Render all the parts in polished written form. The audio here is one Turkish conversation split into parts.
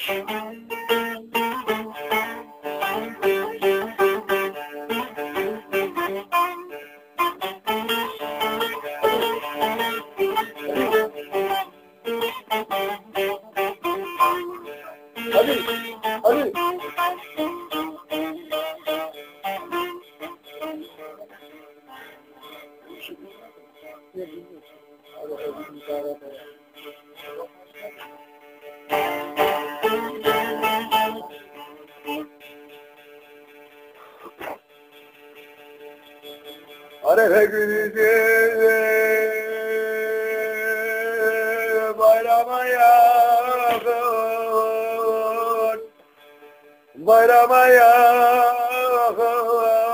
Hadi, hadi. Arefe günüdür bayrama yakın, bayrama yakın.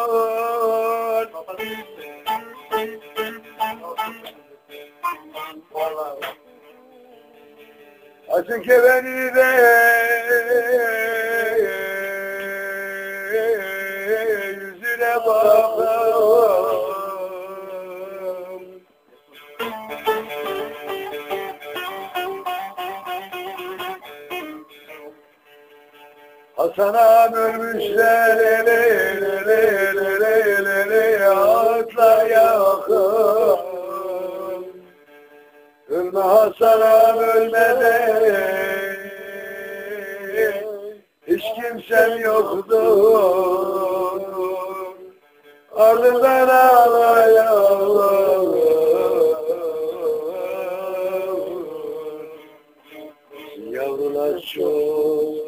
Açın kefeni de yüzüne bakın. Hasan ağam ölmüşler, ağıtlar yakın. Ölme Hasan ağam ölmeden, hiç kimsem yoktur. Ardından ağlayan yavrular çok.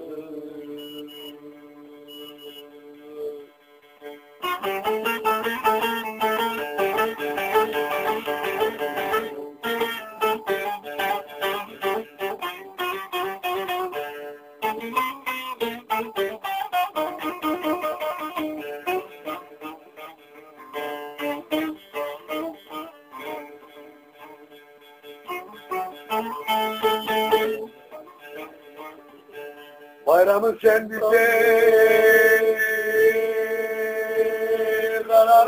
Bayramı sen bize karar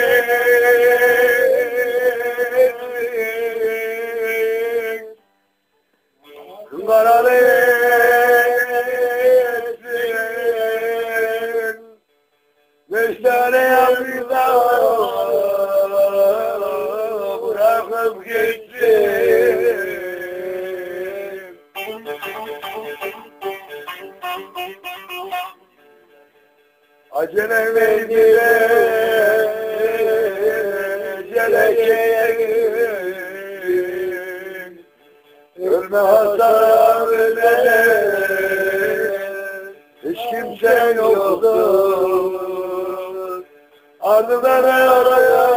etsin, karar etsin. 5 tane yavrudan bırakıp gitsin. Acele verdiler, gelecek. Ölme Hasan ölmeden, hiç kimse yoktur. Ardından araya